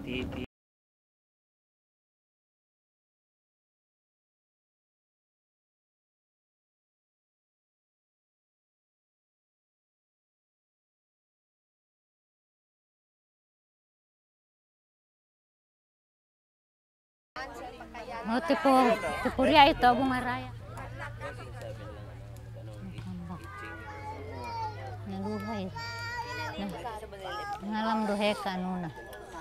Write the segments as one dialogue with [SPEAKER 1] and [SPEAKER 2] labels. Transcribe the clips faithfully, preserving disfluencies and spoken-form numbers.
[SPEAKER 1] Oh, tipo, tipo ria ito, bunga raya. Naluhay. Ngalam duhe ka nuna.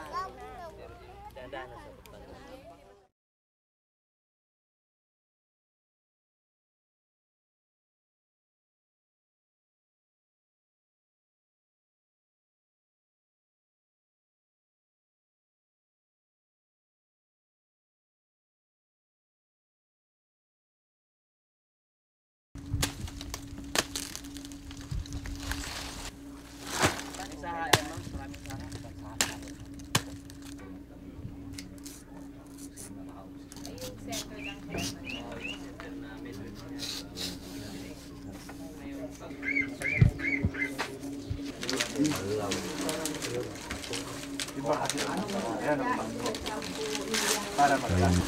[SPEAKER 2] Para magkakaroon.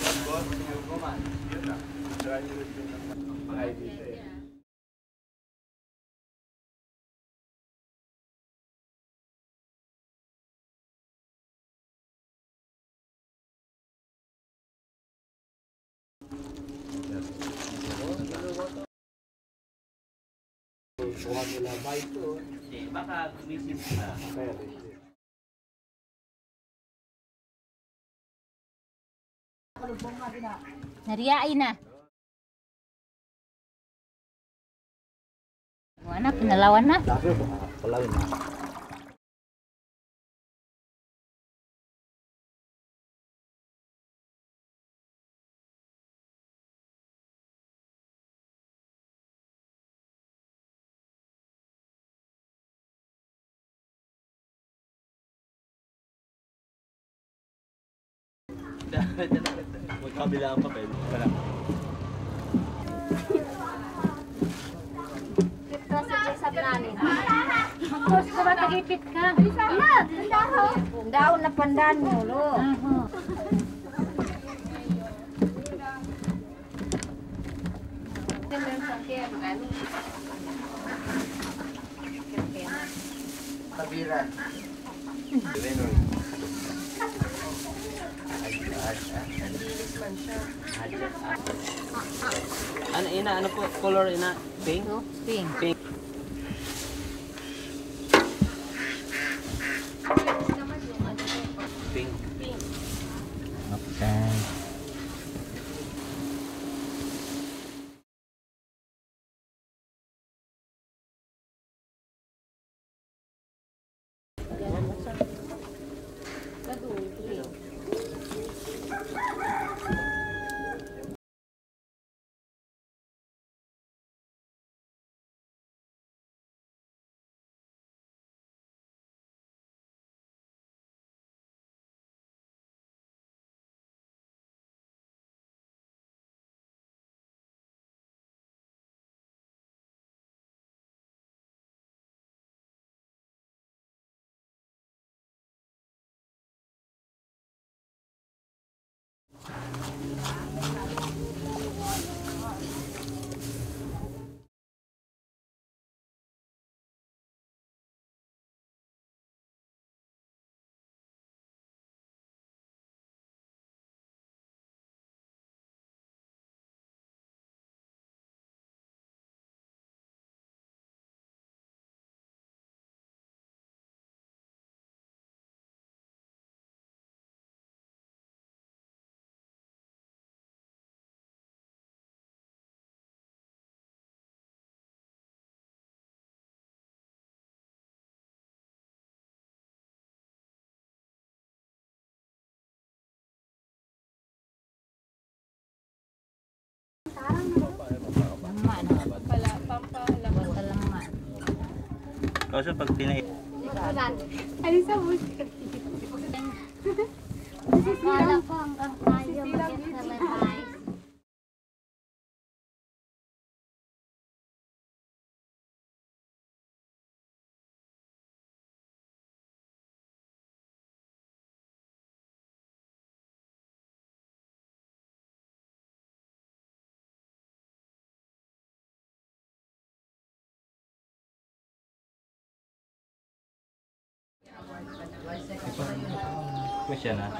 [SPEAKER 2] Kuha nila ba ito? Eh, baka gumisin sila.
[SPEAKER 1] Nariyain na. Wala, pinalawan na.
[SPEAKER 2] Sabi ba, palawin na. Magkabila ang papel. Wala.
[SPEAKER 1] Ito sa sa planin. Tapos ko ba tagipit ka? Sana! Daw! Daw na pandan mo, lo.
[SPEAKER 2] Tabiran.
[SPEAKER 3] Ano ina, ano po color ina? Pink?
[SPEAKER 1] No, pink.
[SPEAKER 3] Pink. Pink.
[SPEAKER 1] Pink.
[SPEAKER 3] Okay.
[SPEAKER 1] Lama na. Pala, pampalama. Lama.
[SPEAKER 3] Kasi pag pinay...
[SPEAKER 4] Ano sa musika?
[SPEAKER 1] Kala ko hanggang tayo mag-get
[SPEAKER 3] Question na.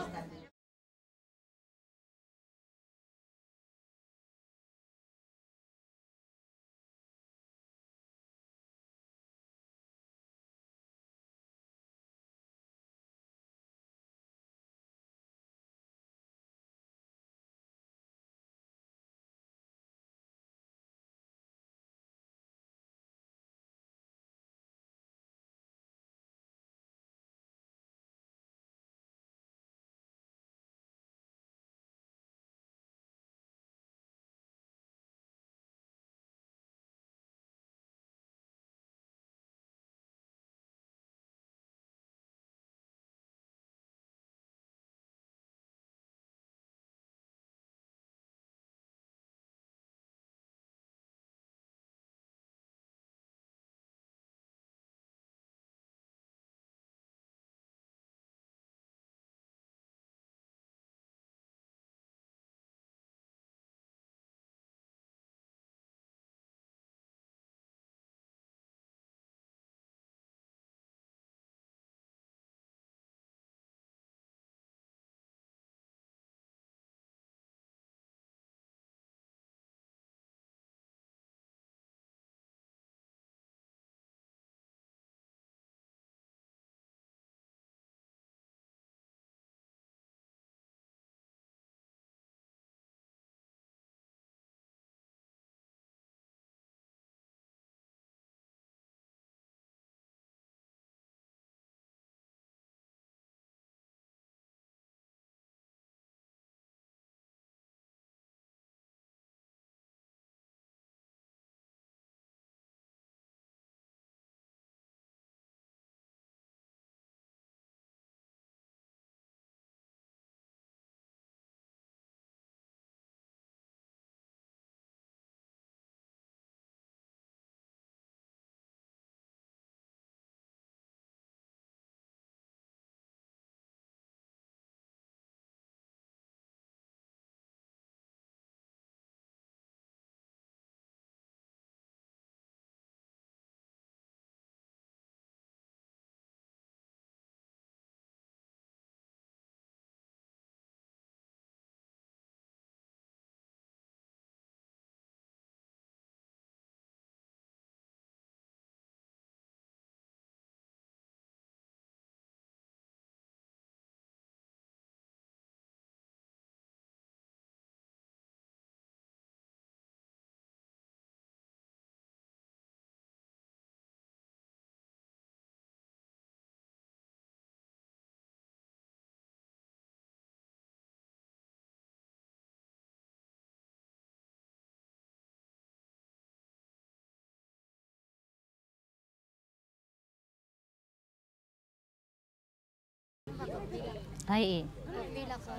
[SPEAKER 1] Ay,
[SPEAKER 4] Pila ko.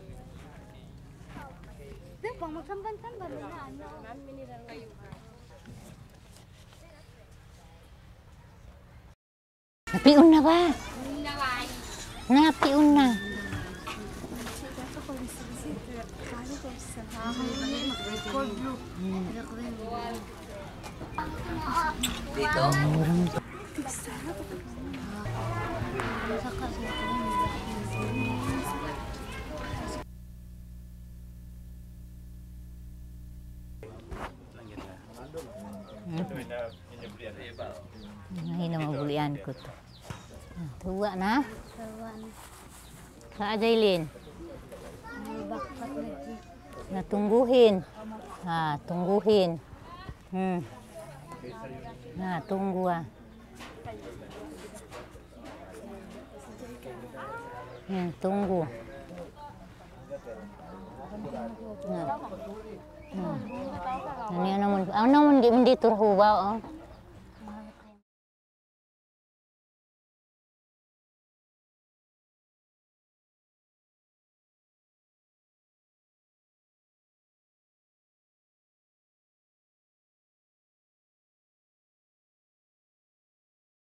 [SPEAKER 4] Di ba, magsamban-samban na ano?
[SPEAKER 1] napiun na ba? Napiun na.
[SPEAKER 3] Dito?
[SPEAKER 1] Ngayon na mabulian ko to. Tuwa na. Sa Ajaylin. Natungguhin. Ha, tungguhin. Hmm. Na, tunggu ah. Hmm, tunggu. Nah. Hmm. Ano naman? Ano naman di man dito hubaw oh.